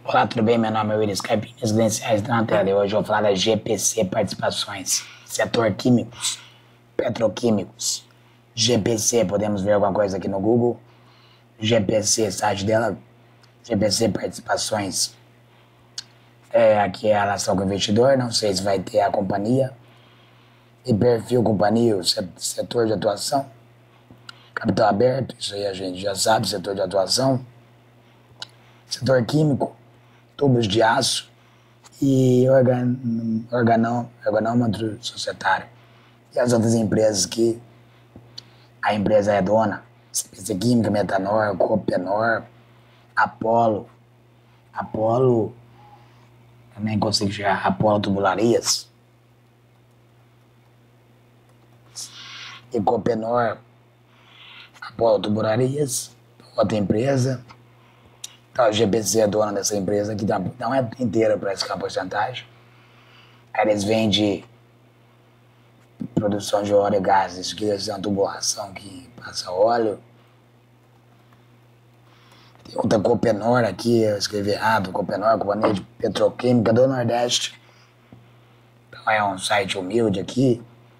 Olá, tudo bem? Meu nome é Willis Caipinhas Residenciais da tela e hoje eu vou falar da GPC Participações, setor químicos, petroquímicos. GPC, podemos ver alguma coisa aqui no Google. GPC, site dela, GPC Participações. Aqui é a relação com o investidor, não sei se vai ter a companhia. E perfil companhia, setor de atuação. Capital aberto, isso aí a gente já sabe, setor de atuação. Setor químico, tubos de aço e organômetro societário. E as outras empresas que a empresa é dona, CPC Química, Metanor, Copenor, Apolo, eu nem consigo chegar, Apolo Tubularias e Copenor, Apolo Tubularias, outra empresa. Então, a GPC é dona dessa empresa, que não é inteira para essa porcentagem. Eles vendem produção de óleo e gás, isso que é uma tubulação que passa óleo. Tem outra Copenor aqui, eu escrevi errado, Copenor, Companhia de Petroquímica do Nordeste. Então é um site humilde aqui.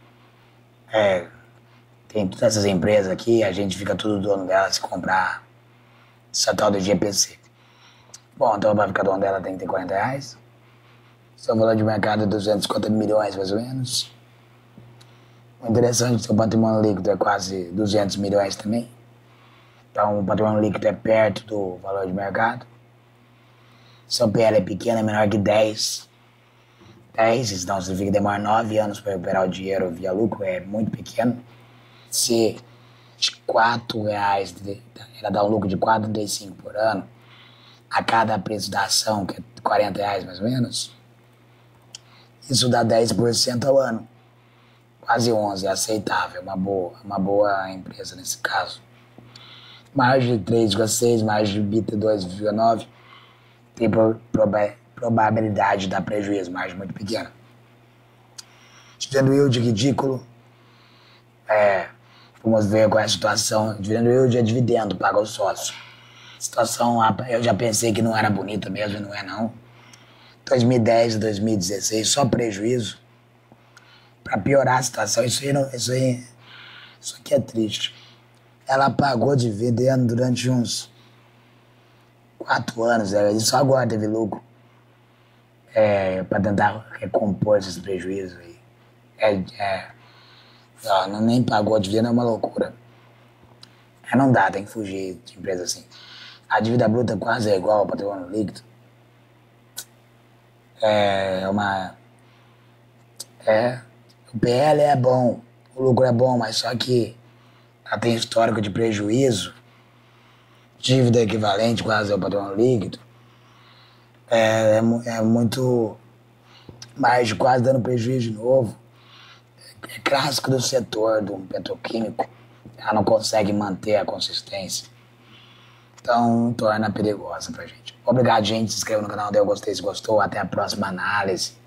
Tem todas essas empresas aqui, a gente fica tudo dono dela se comprar essa tal do GPC. Bom, então para ficar dono dela tem que ter R$40. Seu valor de mercado é 250 milhões, mais ou menos. O interessante, seu patrimônio líquido é quase 200 milhões também. Então, o patrimônio líquido é perto do valor de mercado. Seu PL é pequeno, é menor que 10. Então significa que demora 9 anos para recuperar o dinheiro via lucro, é muito pequeno. Se de R$4, ela dá um lucro de R$4,35 por ano, a cada preço da ação, que é R$40 mais ou menos, isso dá 10% ao ano. Quase 11%, é aceitável, uma boa empresa nesse caso. Margem de 3,6%, margem de EBITDA 2,9%, tem probabilidade de dar prejuízo, margem muito pequena. Dividendo yield ridículo, vamos ver qual é a situação. Dividendo yield é dividendo, paga o sócio. Situação, eu já pensei que não era bonita mesmo, e não é não. 2010 e 2016, só prejuízo. Para piorar a situação, isso aqui é triste. Ela pagou dividendo durante uns 4 anos, e só agora teve lucro. Para tentar recompor esses prejuízos aí. Não, nem pagou dividendo, é uma loucura. Não dá, tem que fugir de empresa assim. A dívida bruta quase é igual ao patrimônio líquido. O PL é bom, o lucro é bom, mas só que ela tem histórico de prejuízo. Dívida equivalente quase ao patrimônio líquido. É muito mais, quase dando prejuízo de novo. É clássico do setor do petroquímico. Ela não consegue manter a consistência. Então, torna perigosa pra gente. Obrigado, gente. Se inscreva no canal, dê um gostei se gostou. Até a próxima análise.